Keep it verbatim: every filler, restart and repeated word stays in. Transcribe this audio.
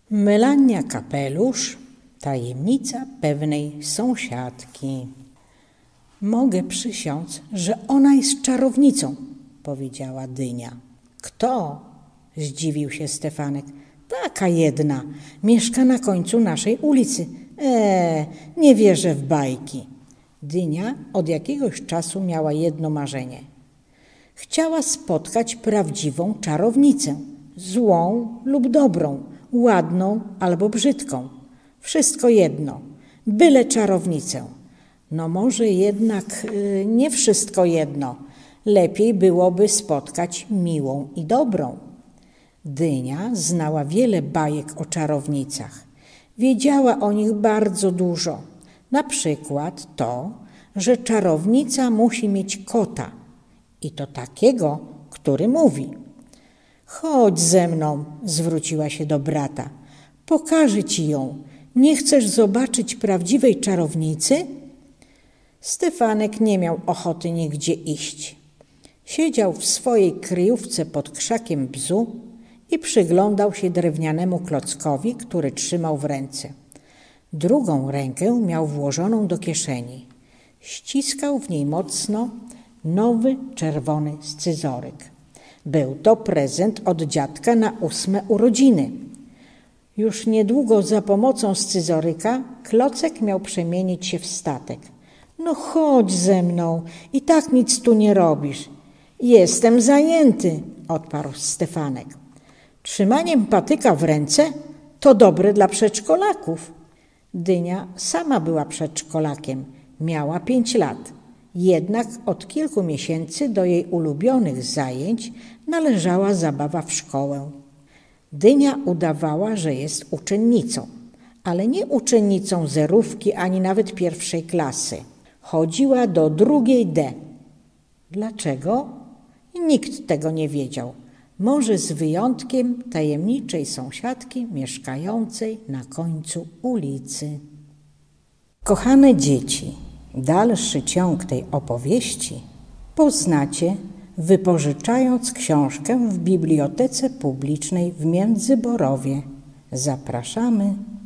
Melania Kapelusz, tajemnica pewnej sąsiadki. Mogę przysiąc, że ona jest czarownicą, powiedziała Dynia. Kto? Zdziwił się Stefanek. Taka jedna, mieszka na końcu naszej ulicy. Eee, nie wierzę w bajki. Dynia od jakiegoś czasu miała jedno marzenie. Chciała spotkać prawdziwą czarownicę, złą lub dobrą, ładną albo brzydką. Wszystko jedno, byle czarownicę. No może jednak yy, nie wszystko jedno. Lepiej byłoby spotkać miłą i dobrą. Dynia znała wiele bajek o czarownicach. Wiedziała o nich bardzo dużo. Na przykład to, że czarownica musi mieć kota. I to takiego, który mówi. Chodź ze mną, zwróciła się do brata. Pokażę ci ją. Nie chcesz zobaczyć prawdziwej czarownicy? Stefanek nie miał ochoty nigdzie iść. Siedział w swojej kryjówce pod krzakiem bzu i przyglądał się drewnianemu klockowi, który trzymał w ręce. Drugą rękę miał włożoną do kieszeni. Ściskał w niej mocno nowy, czerwony scyzoryk. Był to prezent od dziadka na ósme urodziny. Już niedługo za pomocą scyzoryka klocek miał przemienić się w statek. No chodź ze mną, i tak nic tu nie robisz. Jestem zajęty, odparł Stefanek. Trzymaniem patyka w ręce to dobre dla przedszkolaków. Dynia sama była przedszkolakiem, miała pięć lat. Jednak od kilku miesięcy do jej ulubionych zajęć należała zabawa w szkołę. Dynia udawała, że jest uczennicą, ale nie uczennicą zerówki ani nawet pierwszej klasy. Chodziła do drugiej D. Dlaczego? Nikt tego nie wiedział. Może z wyjątkiem tajemniczej sąsiadki mieszkającej na końcu ulicy. Kochane dzieci, dalszy ciąg tej opowieści poznacie, wypożyczając książkę w Bibliotece Publicznej w Międzyborowie. Zapraszamy